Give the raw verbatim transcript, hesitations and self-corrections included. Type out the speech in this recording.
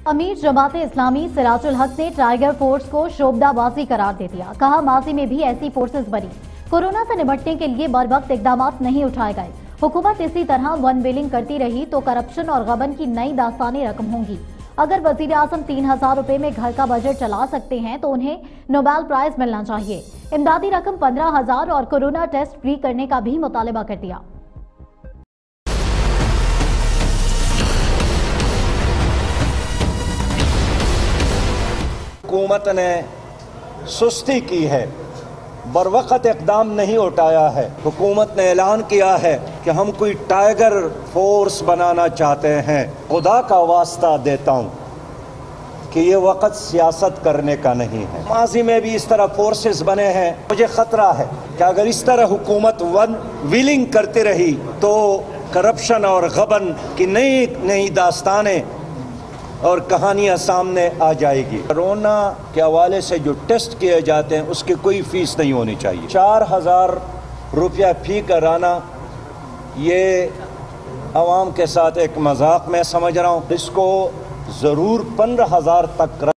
अमीर जमात इस्लामी सिराजुल हक ने टाइगर फोर्स को शोबदाबाजी करार दे दिया। कहा, माजी में भी ऐसी फोर्सेस बनी, कोरोना से निपटने के लिए बर वक्त इकदाम नहीं उठाए गए। हुकूमत इसी तरह वन वेलिंग करती रही तो करप्शन और गबन की नई दास्तानी रकम होंगी। अगर वजीर आजम तीन हजार रुपए में घर का बजट चला सकते हैं तो उन्हें नोबेल प्राइज मिलना चाहिए। इमदादी रकम पंद्रह हजार और कोरोना टेस्ट फ्री करने का भी मुतालबा कर दिया। हुकूमत ने सुस्ती की है, बरवक़्त इक़दाम नहीं उठाया है। हुकूमत ने ऐलान किया है कि हम कोई टाइगर फोर्स बनाना चाहते हैं। खुदा का वास्ता देता हूँ कि ये वक़्त सियासत करने का नहीं है। माजी में भी इस तरह फोर्सेस बने हैं। मुझे ख़तरा है कि अगर इस तरह हुकूमत वन विलिंग करती रही तो करप्शन और गबन की नई नई दास्तानें और कहानियां सामने आ जाएगी। कोरोना के हवाले से जो टेस्ट किए जाते हैं उसकी कोई फीस नहीं होनी चाहिए। चार हजार रुपया फी कराना ये आवाम के साथ एक मजाक मैं समझ रहा हूँ। इसको ज़रूर पंद्रह हजार तक